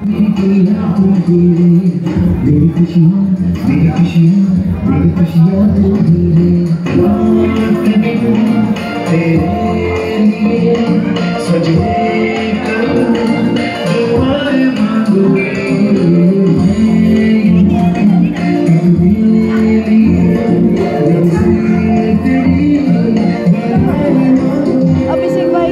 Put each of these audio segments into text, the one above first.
मेरी खुशियाँ मेरी खुशियाँ मेरी खुशियाँ तू ही तेरे लिए सजने करूँ दुआएं मांगूंगी अभिषेक भाई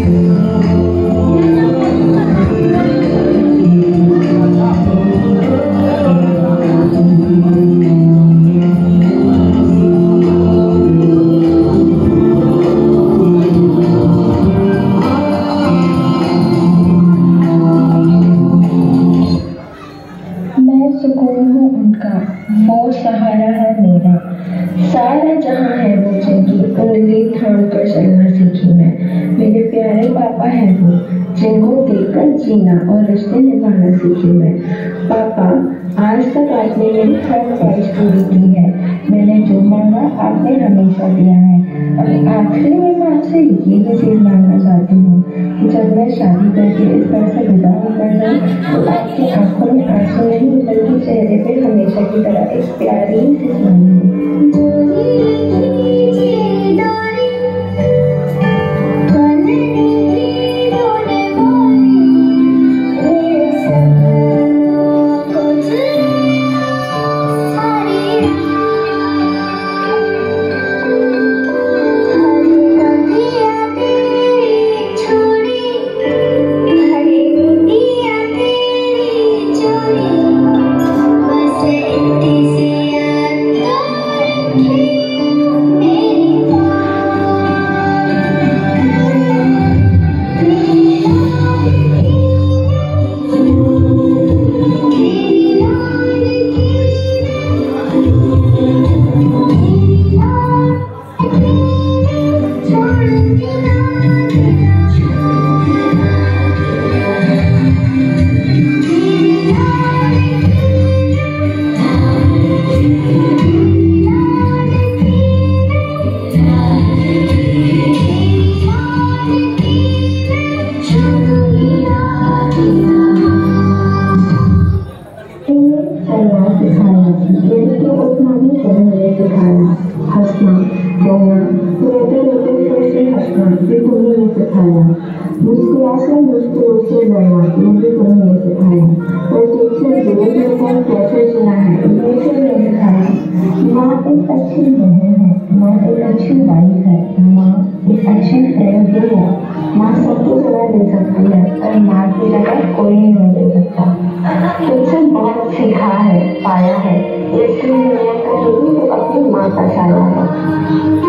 सुकून हूँ उनका, वो सहारा है मेरा, सारा जहां है वो जिनकी उंगली थाम कर चलना सीखी मैं। मेरे प्यारे पापा है वो जिनको देखकर जीना और रिश्ते निभाना सीखी मैं। पापा, आज तक आपने मेरी हर ख्वाहिश पूरी की है। मैंने जो मांगा आपने हमेशा दिया है। और आखिरी में मैं आपसे ये भी चीज मांगना चाहती हूँ कि जब मैं शादी करके इस घर से विदा होकर जाऊँ तो आपकी आंखों में आंसू नहीं बल्कि चेहरे पे हमेशा की तरह एक प्यारी सी स्माइल हो। कोई नहीं दे सकता। तुझसे बहुत सीखा है, पाया है, इसलिए मैं कहीं तो अपनी माँ का साया है।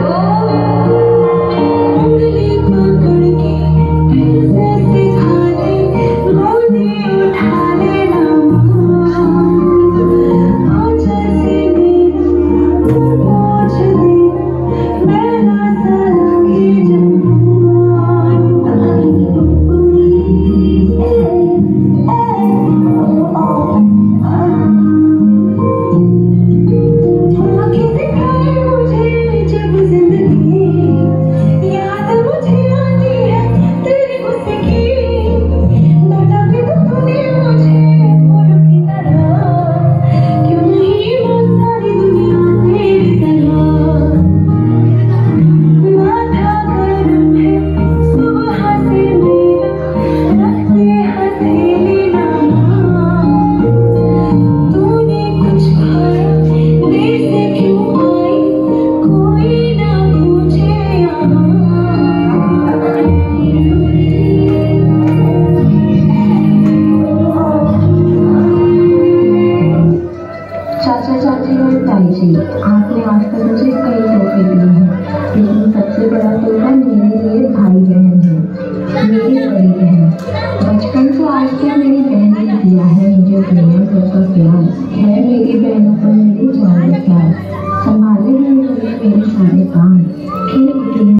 आपने आज तक मुझे कई तोहफे दिए हैं, लेकिन सबसे बड़ा तोहफा मेरे लिए भाई बहन है, मेरी बड़ी बहन। बचपन